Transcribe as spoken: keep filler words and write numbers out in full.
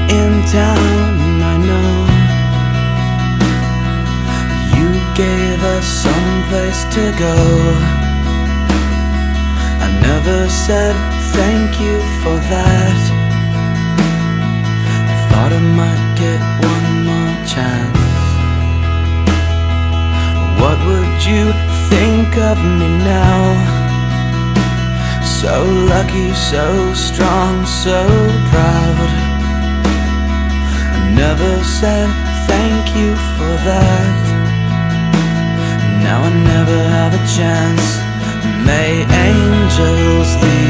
in town, and I know you gave us some place to go. I never said thank you for that. I thought I might get one more chance. What would you think of me now? So lucky, so strong, so proud. I never said thank you for that. Now I never have a chance. May angels lead